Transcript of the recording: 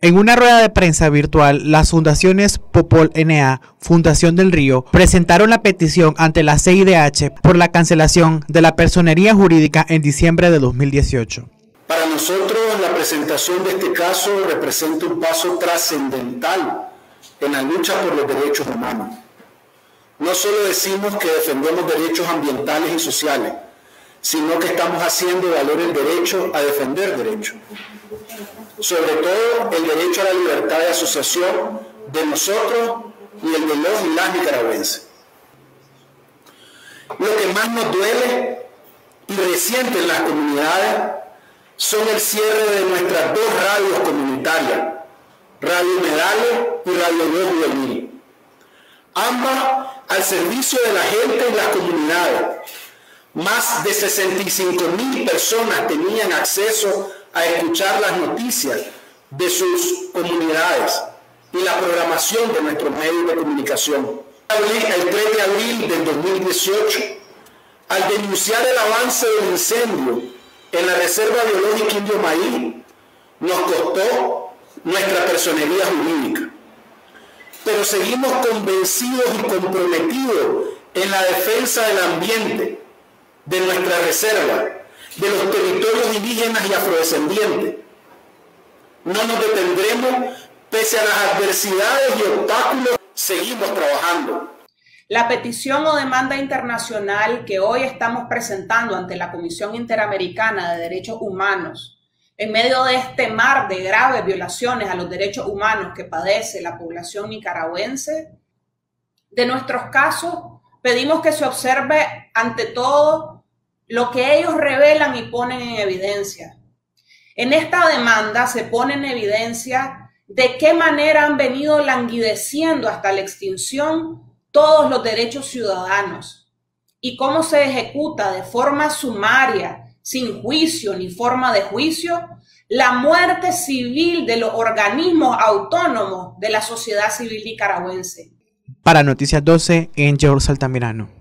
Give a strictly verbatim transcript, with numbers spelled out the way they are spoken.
En una rueda de prensa virtual, las fundaciones Popol N A, Fundación del Río, presentaron la petición ante la C I D H por la cancelación de la personería jurídica en diciembre de dos mil dieciocho. Para nosotros, la presentación de este caso representa un paso trascendental en la lucha por los derechos humanos. No solo decimos que defendemos derechos ambientales y sociales, sino que estamos haciendo valer el derecho a defender derechos. Sobre todo el derecho a la libertad de asociación de nosotros y el de los y las nicaragüenses. Lo que más nos duele y resiente en las comunidades son el cierre de nuestras dos radios comunitarias, Radio Humedales y Radio Voz Juvenil, ambas al servicio de la gente y las comunidades. Más de sesenta y cinco mil personas tenían acceso a escuchar las noticias de sus comunidades y la programación de nuestros medios de comunicación. El tres de abril del dos mil dieciocho, al denunciar el avance del incendio en la Reserva Biológica Indio Maíz, nos costó nuestra personería jurídica. Pero seguimos convencidos y comprometidos en la defensa del ambiente, de nuestra reserva, de los territorios indígenas y afrodescendientes. No nos detendremos pese a las adversidades y obstáculos, seguimos trabajando. La petición o demanda internacional que hoy estamos presentando ante la Comisión Interamericana de Derechos Humanos, en medio de este mar de graves violaciones a los derechos humanos que padece la población nicaragüense, de nuestros casos, pedimos que se observe ante todo lo que ellos revelan y ponen en evidencia. En esta demanda se pone en evidencia de qué manera han venido languideciendo hasta la extinción todos los derechos ciudadanos y cómo se ejecuta de forma sumaria, sin juicio ni forma de juicio, la muerte civil de los organismos autónomos de la sociedad civil nicaragüense. Para Noticias doce, Angel Altamirano.